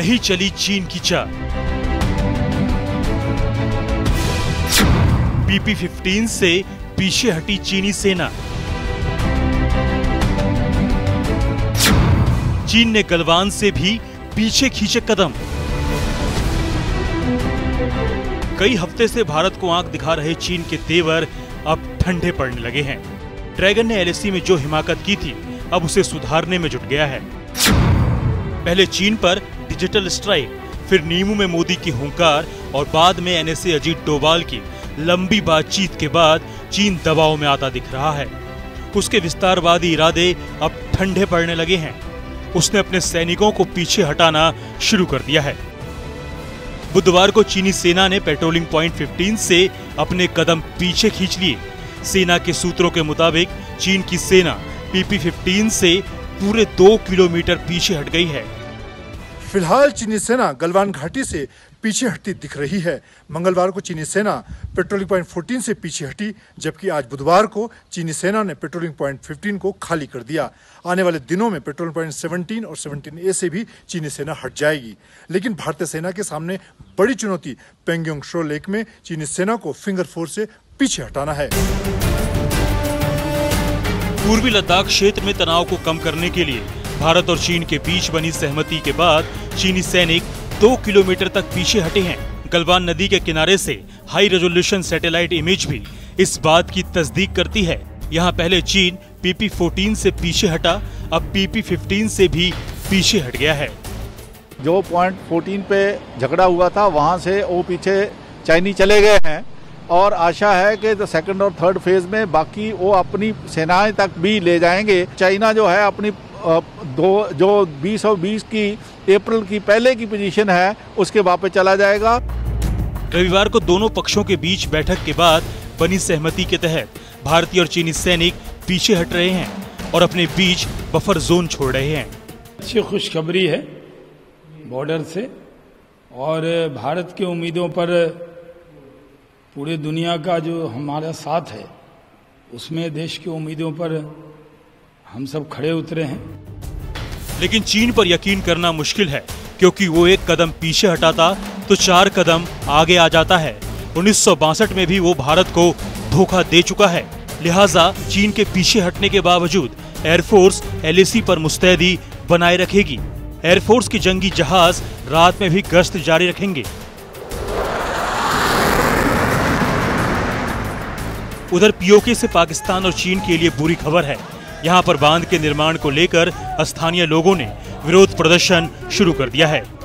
ही चली चीन की चाल। PP-15 से पीछे हटी चीनी सेना। चीन ने गलवान से भी पीछे खींचे कदम। कई हफ्ते से भारत को आंख दिखा रहे चीन के तेवर अब ठंडे पड़ने लगे हैं। ड्रैगन ने LAC में जो हिमाकत की थी, अब उसे सुधारने में जुट गया है। पहले चीन पर डिजिटल स्ट्राइक, फिर नीमू में मोदी की हुंकार और बाद में NSA अजीत डोभाल की लंबी बातचीत के बाद चीन दबाव में आता दिख रहा है। उसके विस्तारवादी इरादे अब ठंडे पड़ने लगे हैं। उसने अपने सैनिकों को पीछे हटाना शुरू कर दिया है। बुधवार को चीनी सेना ने पेट्रोलिंग पॉइंट 15 से अपने कदम पीछे खींच लिए। सेना के सूत्रों के मुताबिक चीन की सेना PP-15 से पूरे 2 किलोमीटर पीछे हट गई है। फिलहाल चीनी सेना गलवान घाटी से पीछे हटती दिख रही है। मंगलवार को चीनी सेना पेट्रोलिंग पॉइंट 14 से पीछे हटी, जबकि आज बुधवार को चीनी सेना ने पेट्रोलिंग पॉइंट 15 को खाली कर दिया। आने वाले दिनों में पेट्रोलिंग पॉइंट 17 और 17A से भी चीनी सेना हट जाएगी। लेकिन भारतीय सेना के सामने बड़ी चुनौती पेंगोंग त्सो लेक में चीनी सेना को फिंगर 4 से पीछे हटाना है। पूर्वी लद्दाख क्षेत्र में तनाव को कम करने के लिए भारत और चीन के बीच बनी सहमति के बाद चीनी सैनिक 2 किलोमीटर तक पीछे हटे हैं। गलवान नदी के किनारे से हाई रेजोल्यूशन सैटेलाइट इमेज भी इस बात की तस्दीक करती है। यहाँ पहले चीन PP-14 से पीछे हटा, अब PP-15 से भी पीछे हट गया है। जो पॉइंट 14 पे झगड़ा हुआ था, वहाँ से वो पीछे चाइनी चले गए हैं और आशा है कि जो सेकंड और थर्ड फेज में बाकी वो अपनी सेनाएं तक भी ले जाएंगे। चाइना जो है अपनी जो 20 और 20 की अप्रैल की पहले की पोजीशन है उसके वापस चला जाएगा। रविवार को दोनों पक्षों के बीच बैठक के बाद बनी सहमति के तहत भारतीय और चीनी सैनिक पीछे हट रहे हैं और अपने बीच बफर जोन छोड़ रहे हैं। अच्छी खुशखबरी है बॉर्डर से, और भारत की उम्मीदों पर पूरे दुनिया का जो हमारा साथ है, उसमें देश की उम्मीदों पर हम सब खड़े उतरे हैं। लेकिन चीन पर यकीन करना मुश्किल है, क्योंकि वो एक कदम पीछे हटाता तो 4 कदम आगे आ जाता है। 1962 में भी वो भारत को धोखा दे चुका है। लिहाजा चीन के पीछे हटने के बावजूद एयरफोर्स LAC पर मुस्तैदी बनाए रखेगी। एयरफोर्स के जंगी जहाज रात में भी गश्त जारी रखेंगे। उधर POK से पाकिस्तान और चीन के लिए बुरी खबर है। यहाँ पर बांध के निर्माण को लेकर स्थानीय लोगों ने विरोध प्रदर्शन शुरू कर दिया है।